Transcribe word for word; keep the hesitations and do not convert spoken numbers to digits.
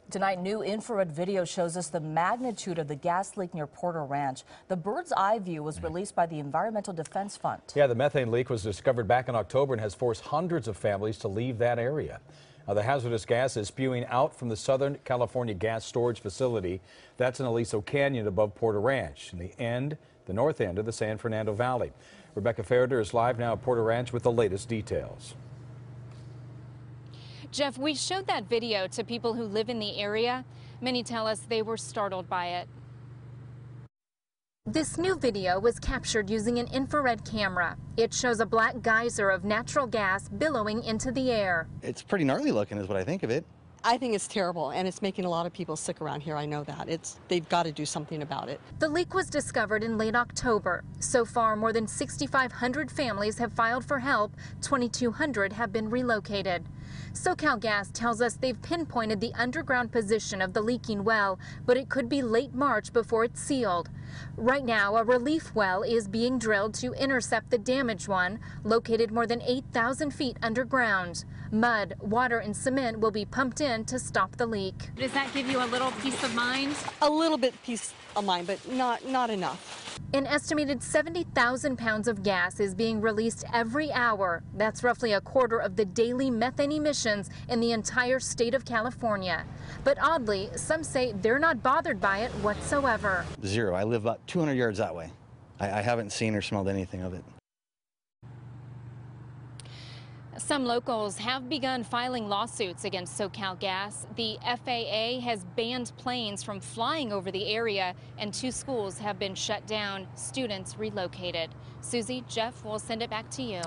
Tonight, new infrared video shows us the magnitude of the gas leak near Porter Ranch. The bird's eye view was released by the Environmental Defense Fund. Yeah, the methane leak was discovered back in October and has forced hundreds of families to leave that area. Now, the hazardous gas is spewing out from the Southern California Gas Storage Facility. That's in Aliso Canyon above Porter Ranch, in the end, the north end of the San Fernando Valley. Rebecca Ferriter is live now at Porter Ranch with the latest details. Jeff, we showed that video to people who live in the area. Many tell us they were startled by it. This new video was captured using an infrared camera. It shows a black geyser of natural gas billowing into the air. It's pretty gnarly looking is what I think of it. I think it's terrible, and it's making a lot of people sick around here. I know that. It's, they've got to do something about it. The leak was discovered in late October. So far, more than sixty-five hundred families have filed for help. twenty-two hundred have been relocated. SoCalGas tells us they've pinpointed the underground position of the leaking well, but it could be late March before it's sealed. Right now, a relief well is being drilled to intercept the damaged one, located more than eight thousand feet underground. Mud, water, and cement will be pumped in to stop the leak. Does that give you a little peace of mind? A little bit peace of mind, but not, not enough. An estimated seventy thousand pounds of gas is being released every hour. That's roughly a quarter of the daily methane emissions in the entire state of California. But oddly, some say they're not bothered by it whatsoever. Zero. I live about two hundred yards that way. I, I haven't seen or smelled anything of it. Some locals have begun filing lawsuits against SoCalGas. The F A A has banned planes from flying over the area, and two schools have been shut down, students relocated. Susie, Jeff, we'll send it back to you.